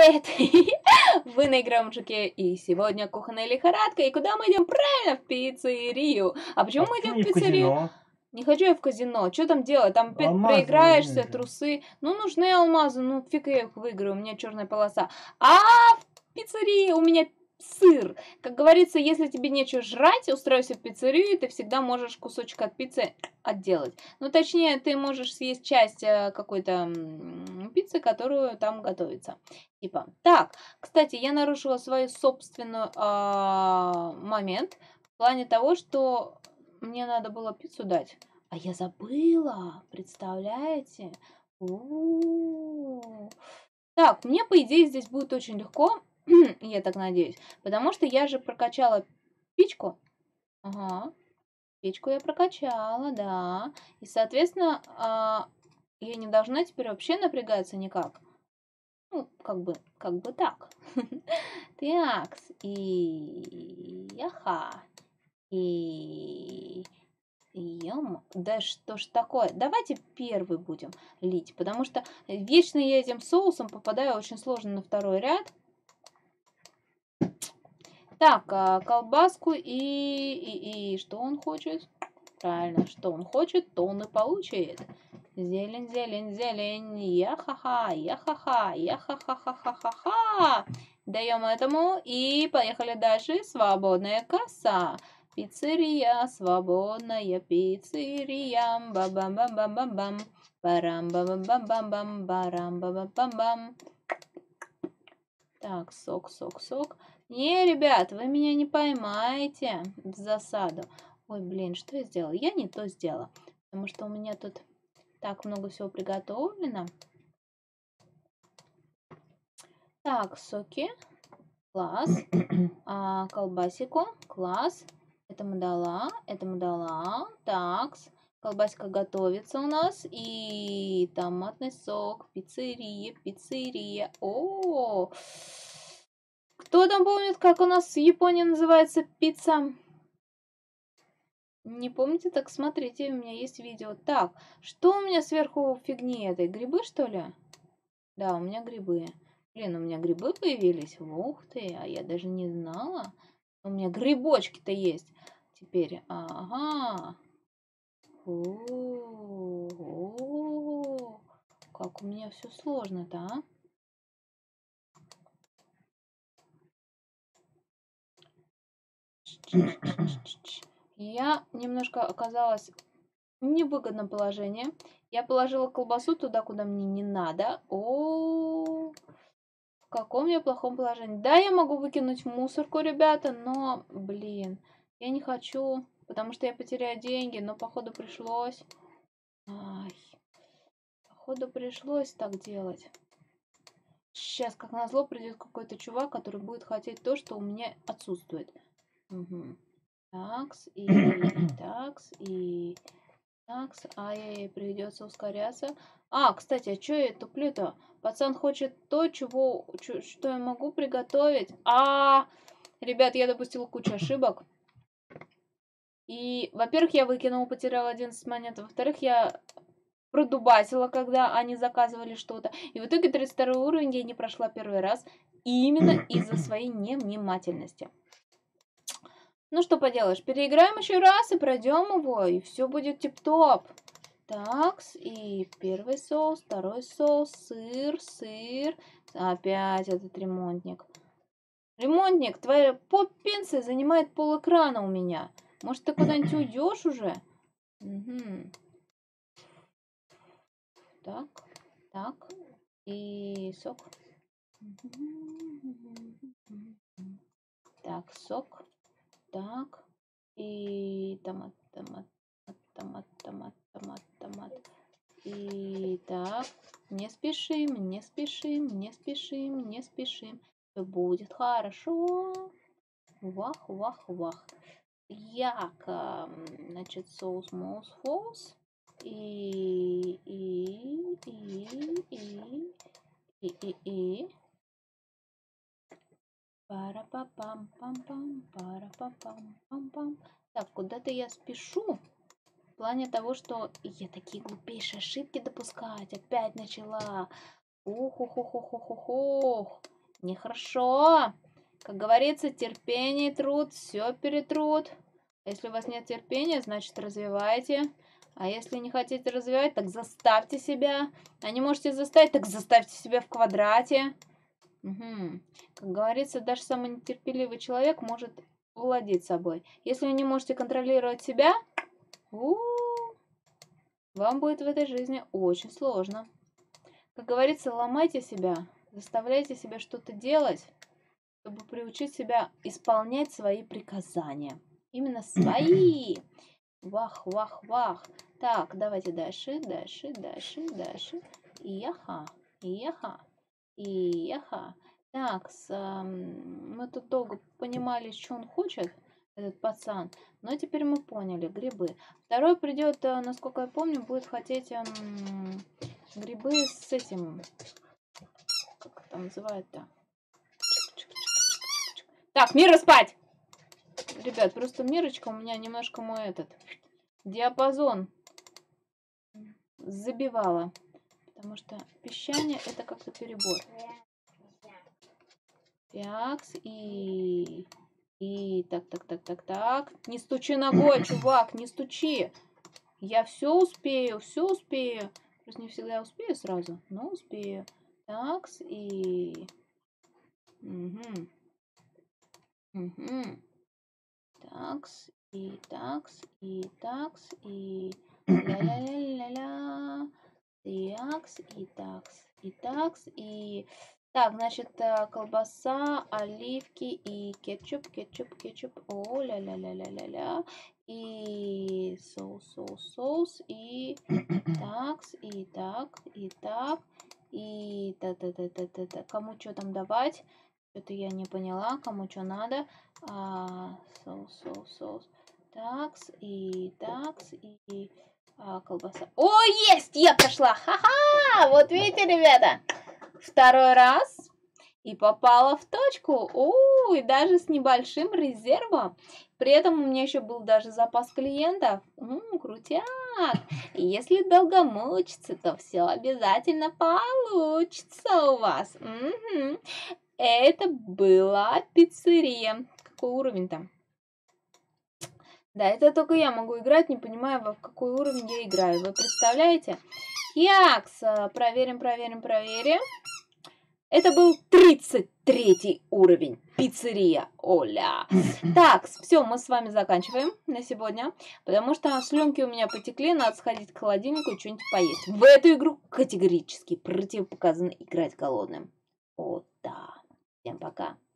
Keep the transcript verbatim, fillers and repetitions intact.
привет! Вы на Игромчике, и сегодня кухонная лихорадка, и куда мы идем? Правильно, в пиццерию. А почему А мы идем почему не в в пиццерию? казино? Не хочу я в казино. Что там делать? Там опять Алмазы проиграешься, нужны же. трусы. Ну, нужны алмазы, ну фиг я их выиграю, у меня черная полоса. А в пиццерии у меня сыр. Как говорится, если тебе нечего жрать, устройся в пиццерию, и ты всегда можешь кусочек от пиццы отделать. Ну, точнее, ты можешь съесть часть э, какой-то м, пиццы, которую там готовится. Типа, так, кстати, я нарушила свою собственную а, момент в плане того, что мне надо было пиццу дать. А я забыла, представляете? У-у-у. Так, мне, по идее, здесь будет очень легко, я так надеюсь, потому что я же прокачала печку. Ага, печку я прокачала, да. И, соответственно, а, я не должна теперь вообще напрягаться никак. Ну, как бы, как бы так. Такс, и яха, и ем, да что ж такое? Давайте первый будем лить, потому что вечно я этим соусом попадаю очень сложно на второй ряд. Так, а, колбаску и, и, и что он хочет? Правильно, что он хочет, то он и получит. Зелень, зелень, зелень, я-ха-ха, я-ха-ха, я-ха-ха-ха-ха-ха-ха. Даем этому и поехали дальше. Свободная касса. Пиццерия, свободная пиццерия. Ба-бам-бам-бам-бам-бам. Барам-бам-бам-бам-бам. Барам-бам-бам-бам-бам. Так, сок, сок, сок. Не, ребят, вы меня не поймаете в засаду. Ой, блин, что я сделала? Я не то сделала, потому что у меня тут так много всего приготовлено. Так, соки. Класс. А, колбасику. Класс. Этому дала. Этому дала. Такс. Колбасика готовится у нас. И томатный сок. Пиццерия. Пиццерия. О! Кто там помнит, как у нас в Японии называется пицца? Не помните? Так смотрите, у меня есть видео. Так, что у меня сверху фигни этой? Грибы, что ли? Да, у меня грибы. Блин, у меня грибы появились. Ух ты, а я даже не знала. У меня грибочки-то есть. Теперь, ага. О-о-о. Как у меня все сложно-то, а? Я немножко оказалась в невыгодном положении. Я положила колбасу туда, куда мне не надо. О, в каком я плохом положении. Да, я могу выкинуть в мусорку, ребята, но, блин, я не хочу, потому что я потеряю деньги, но походу пришлось. Ай, походу пришлось так делать. Сейчас, как назло, придет какой-то чувак, который будет хотеть то, что у меня отсутствует. Угу. Такс, и такс, и такс. Ай-яй-яй, придется ускоряться. А, кстати, а что я туплю-то? Пацан хочет то, чего, чё- что я могу приготовить. А, ребят, я допустила кучу ошибок. И, во-первых, я выкинула, потеряла одиннадцать монет. Во-вторых, я продубасила, когда они заказывали что-то. И в итоге тридцать второй уровень я не прошла первый раз. Именно из-за своей невнимательности. Ну что поделаешь, переиграем еще раз и пройдем его, и все будет тип-топ. Такс, и первый соус, второй соус, сыр, сыр. Опять этот ремонтник. Ремонтник, твоя поп-пенсия занимает пол экрана у меня. Может, ты куда-нибудь уйдешь уже? Угу. Так, так, и сок. Так, сок. Так, и томат, томат, томат, томат, томат, томат. И так, не спешим, не спешим, не спешим, не спешим. Все будет хорошо. Вах, вах, вах. Як, значит, соус, моус, фоус. И, и, и, и, и, и, и. Пара-па-пам-пам-пам, пара-па-пам-пам-пам. Так, куда-то я спешу. В плане того, что я такие глупейшие ошибки допускать. Опять начала. Ох, ох, ох, ох, ох, ох, ох. Нехорошо. Как говорится, терпение и труд все перетрут. Если у вас нет терпения, значит развивайте. А если не хотите развивать, так заставьте себя. А не можете заставить, так заставьте себя в квадрате. Угу. Как говорится, даже самый нетерпеливый человек может владеть собой. Если вы не можете контролировать себя, у-у-у, вам будет в этой жизни очень сложно. Как говорится, ломайте себя, заставляйте себя что-то делать, чтобы приучить себя исполнять свои приказания. Именно свои. Вах, вах, вах. Так, давайте дальше, дальше, дальше, дальше. Иеха, иеха, иеха. Так, с, эм, мы тут долго понимали, что он хочет, этот пацан. Но теперь мы поняли, грибы. Второй придет, э, насколько я помню, будет хотеть эм, грибы с этим... Как это называют-то? Так, Мира, спать! Ребят, просто Мирочка у меня немножко мой этот диапазон забивала. Потому что пищание это как-то перебор. Такс, и... И так, так, так, так, так. Не стучи ногой, чувак, не стучи. Я все успею, все успею. Просто не всегда успею сразу, но успею. Такс, и... Угу. Угу. Такс, и такс, и такс, и ля-ля-ля-ля-ля. Такс, и такс, и такс, и... Так, значит, колбаса, оливки и кетчуп, кетчуп, кетчуп. О, ля-ля-ля-ля-ля-ля. И соус, соус, соус, и такс, и так, и так, и та-та-та-та-та-та. Кому что там давать? Что-то я не поняла, кому что надо. А, соус, соус, соус. Такс, и такс, и а, колбаса. О, есть! Я прошла! Ха-ха! Вот видите, ребята? Второй раз. И попала в точку. О, и даже с небольшим резервом. При этом у меня еще был даже запас клиентов. М-м, крутяк. И если долго мучиться, то все обязательно получится у вас. Угу. Это была пиццерия. Какой уровень там? Да, это только я могу играть, не понимаю, в какой уровень я играю. Вы представляете? Якс, проверим, проверим, проверим. Это был тридцать третий уровень. Пиццерия. Оля. Так, все, мы с вами заканчиваем на сегодня. Потому что слюнки у меня потекли, надо сходить к холодильнику и что-нибудь поесть. В эту игру категорически противопоказано играть голодным. О, да. Всем пока.